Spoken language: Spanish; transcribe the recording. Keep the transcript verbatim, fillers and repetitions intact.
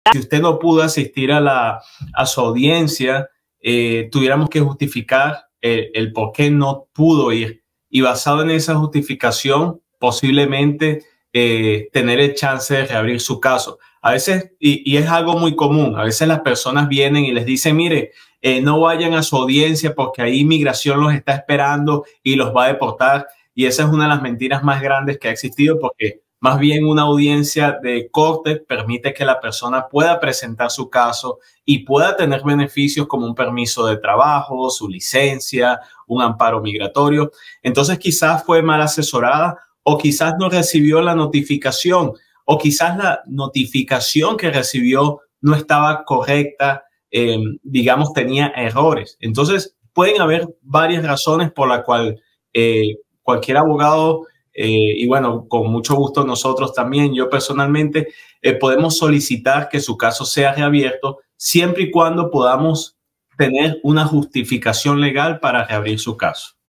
si usted no pudo asistir a, la, a su audiencia, eh, tuviéramos que justificar el, el por qué no pudo ir. Y basado en esa justificación, posiblemente eh, tener el chance de reabrir su caso. A veces, y, y es algo muy común, a veces las personas vienen y les dicen, mire, eh, no vayan a su audiencia porque ahí inmigración los está esperando y los va a deportar. Y esa es una de las mentiras más grandes que ha existido, porque más bien una audiencia de corte permite que la persona pueda presentar su caso y pueda tener beneficios como un permiso de trabajo, su licencia, un amparo migratorio. Entonces quizás fue mal asesorada o quizás no recibió la notificación o quizás la notificación que recibió no estaba correcta, eh, digamos, tenía errores. Entonces pueden haber varias razones por las cuales eh, cualquier abogado, eh, y bueno, con mucho gusto nosotros también, yo personalmente, eh, podemos solicitar que su caso sea reabierto siempre y cuando podamos tener una justificación legal para reabrir su caso.